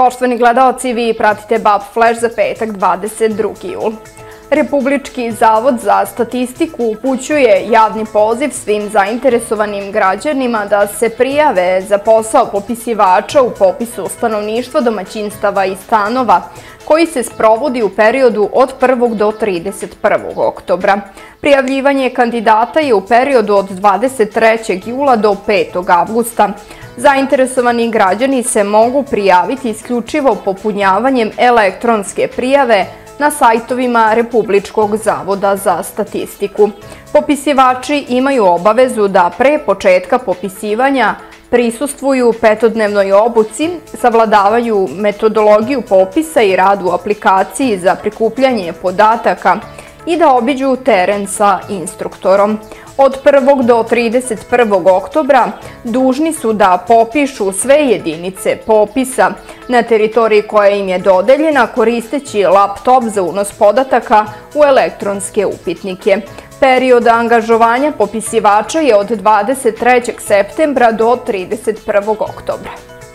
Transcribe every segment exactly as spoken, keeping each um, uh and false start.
Poštovani gledaoci, vi pratite B A P Flash za petak dvadeset drugi jul. Republički zavod za statistiku upućuje javni poziv svim zainteresovanim građanima da se prijave za posao popisivača u popisu stanovništva, domaćinstava i stanova, koji se sprovodi u periodu od prvog do trideset prvog oktobra. Prijavljivanje kandidata je u periodu od dvadeset trećeg jula do petog avgusta. Zainteresovani građani se mogu prijaviti isključivo popunjavanjem elektronske prijave na sajtovima Republičkog zavoda za statistiku. Popisivači imaju obavezu da pre početka popisivanja prisustvuju petodnevnoj obuci, savladavaju metodologiju popisa i rad u aplikaciji za prikupljanje podataka i da obiđu teren sa instruktorom. Od prvog do trideset prvog oktobra dužni su da popišu sve jedinice popisa na teritoriji koja im je dodeljena koristeći laptop za unos podataka u elektronske upitnike. Period angažovanja popisivača je od dvadeset trećeg septembra do trideset prvog oktobra.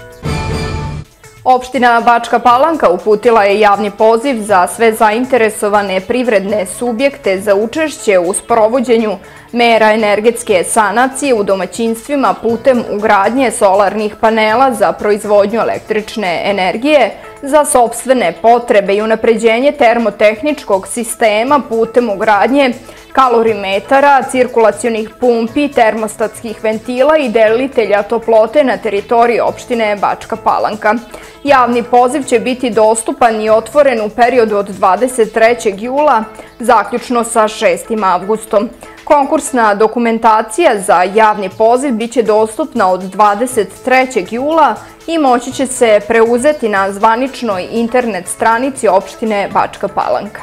Opština Bačka Palanka uputila je javni poziv za sve zainteresovane privredne subjekte za učešće u sprovođenju mera energetske sanacije u domaćinstvima putem ugradnje solarnih panela za proizvodnju električne energije za sopstvene potrebe i unapređenje termotehničkog sistema putem ugradnje kalorimetara, cirkulacionih pumpi, termostatskih ventila i delitelja toplote na teritoriji opštine Bačka Palanka. Javni poziv će biti dostupan i otvoren u periodu od dvadeset trećeg jula, zaključno sa šestim avgustom. Konkursna dokumentacija za javni poziv biće dostupna od dvadeset trećeg jula i moći će se preuzeti na zvaničnoj internet stranici opštine Bačka Palanka.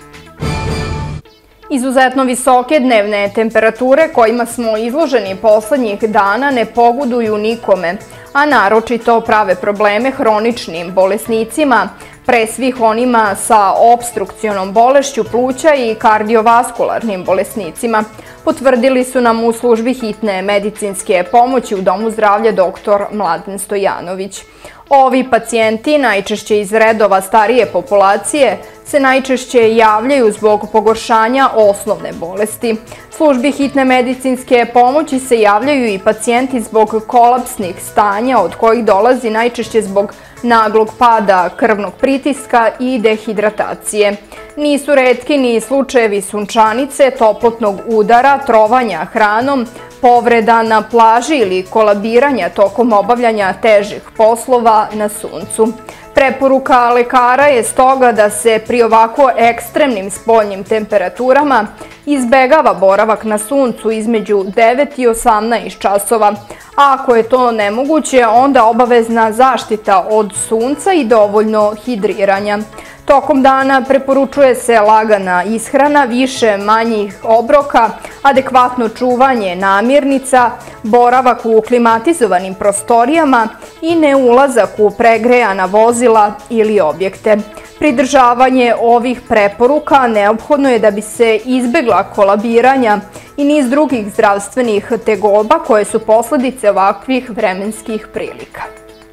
Izuzetno visoke dnevne temperature kojima smo izloženi poslednjih dana ne pogoduju nikome, a naročito prave probleme hroničnim bolesnicima, pre svih onima sa opstrukcionom bolešću pluća i kardiovaskularnim bolesnicima, potvrdili su nam u službi hitne medicinske pomoći u Domu zdravlja doktor Mladen Stojanović. Ovi pacijenti, najčešće iz redova starije populacije, se najčešće javljaju zbog pogoršanja osnovne bolesti. Službi hitne medicinske pomoći se javljaju i pacijenti zbog kolapsnih stanja od kojih dolazi najčešće zbog naglog pada krvnog pritiska i dehidratacije. Nisu retki ni slučajevi sunčanice, toplotnog udara, trovanja hranom, povreda na plaži ili kolabiranja tokom obavljanja težih poslova na suncu. Preporuka lekara je stoga da se pri ovako ekstremnim spoljnim temperaturama izbegava boravak na suncu između devet i osamnaest časova, a ako je to nemoguće, onda obavezna zaštita od sunca i dovoljno hidriranja. Tokom dana preporučuje se lagana ishrana, više manjih obroka, adekvatno čuvanje namirnica, boravak u klimatizovanim prostorijama i neulazak u pregrejana vozila ili objekte. Pridržavanje ovih preporuka neophodno je da bi se izbegla kolabiranja i niz drugih zdravstvenih tegoba koje su posledice ovakvih vremenskih prilika.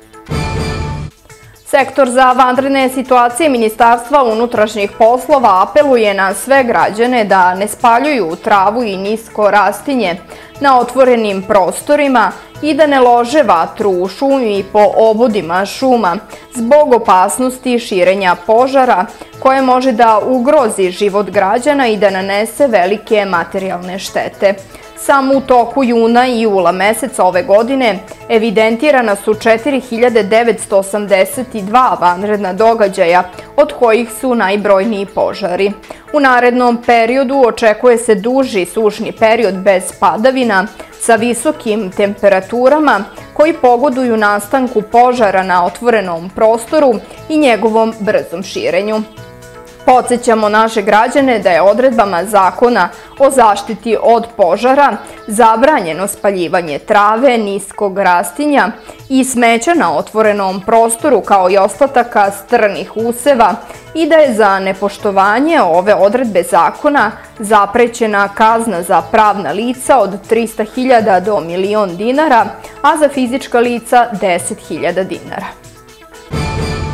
Sektor za vanredne situacije Ministarstva unutrašnjih poslova apeluje na sve građane da ne spaljuju travu i nisko rastinje na otvorenim prostorima i da ne lože vatru u šumi i po obodima šuma zbog opasnosti širenja požara koje može da ugrozi život građana i da nanese velike materijalne štete. Samo u toku juna i jula meseca ove godine evidentirana su četiri hiljade devetsto osamdeset dva vanredna događaja, od kojih su najbrojniji požari. U narednom periodu očekuje se duži sušni period bez padavina sa visokim temperaturama koji pogoduju nastanku požara na otvorenom prostoru i njegovom brzom širenju. Podsećamo naše građane da je odredbama Zakona o zaštiti od požara zabranjeno spaljivanje trave, niskog rastinja i smeća na otvorenom prostoru kao i ostataka strnih useva i da je za nepoštovanje ove odredbe zakona zaprećena kazna za pravna lica od trista hiljada do milion dinara, a za fizička lica deset hiljada dinara.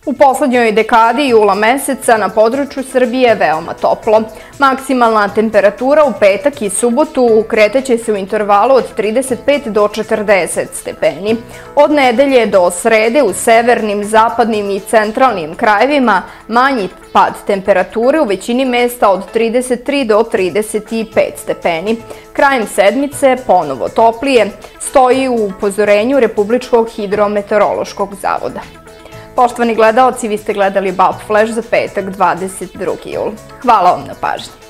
U poslednjoj dekadi jula meseca na području Srbije veoma toplo. Maksimalna temperatura u petak i subotu kretaće se u intervalu od trideset pet do četrdeset stepeni. Od nedelje do srede u severnim, zapadnim i centralnim krajevima manji pad temperature u većini mesta od trideset tri do trideset pet stepeni. Krajem sedmice ponovo toplije, stoji u upozorenju Republičkog hidrometeorološkog zavoda. Poštovani gledaoci, vi ste gledali Balp Flash za petak dvadeset drugi jul. Hvala vam na pažnji.